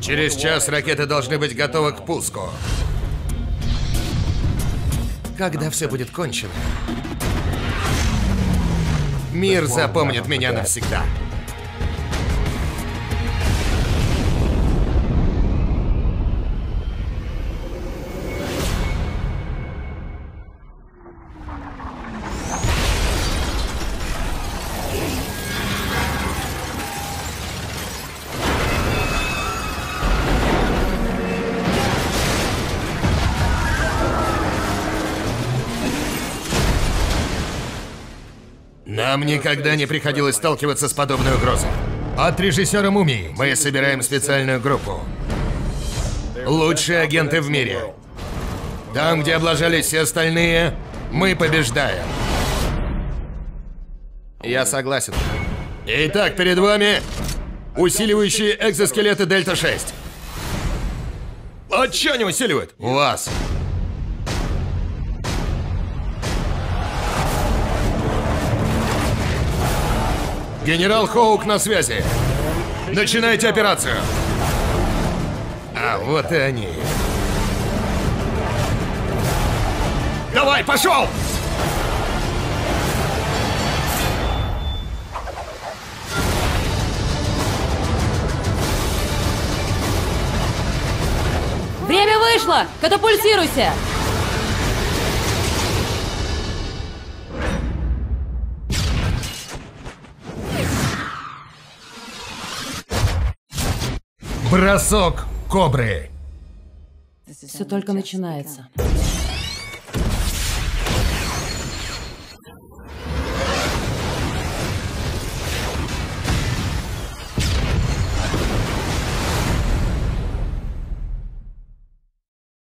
Через час ракеты должны быть готовы к пуску. Когда все будет кончено, мир запомнит меня навсегда. Нам никогда не приходилось сталкиваться с подобной угрозой. От режиссера «Мумии» мы собираем специальную группу. Лучшие агенты в мире. Там, где облажались все остальные, мы побеждаем. Я согласен. Итак, перед вами усиливающие экзоскелеты Дельта-6. А чё они усиливают? Вас. Генерал Хоук на связи. Начинайте операцию. А вот и они. Давай, пошел! Время вышло! Катапультируйся! Бросок кобры. Все только начинается.